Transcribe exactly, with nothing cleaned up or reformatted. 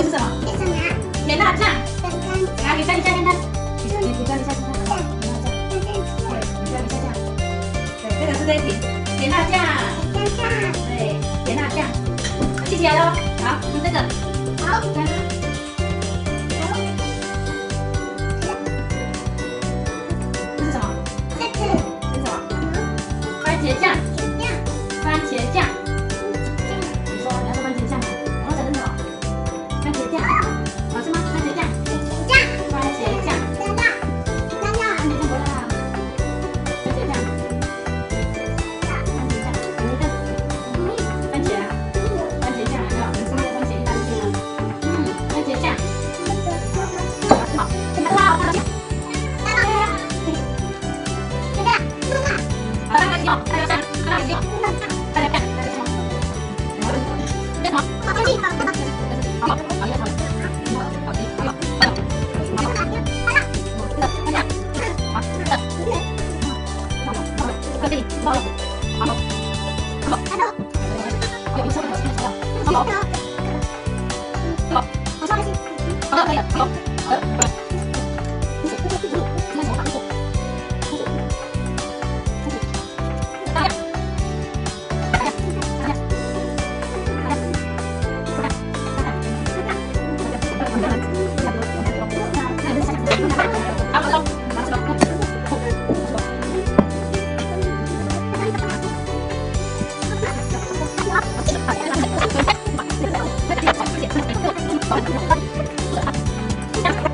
会是什么？甜辣酱。来，给看一下，看看。你你你看一下，看看。对，你看一下酱。对，这个是这一瓶甜辣酱。对，甜辣酱。记起来喽。好，用这个。好，看看。这是什么？这是什么？番茄酱。番茄酱。你说你要说番茄酱，然后这是什么？番茄酱，好吃吗？番茄酱。番茄酱。番茄酱不辣。番茄酱。番茄酱。有一个番茄啊，番茄酱有没有？你吃那个番茄意大利面吗？嗯，番茄酱。好，这个辣辣酱。好，大家一起哦，大家上，大家一起哦，大家看，大家看。这什么？好，好，好，好， 好。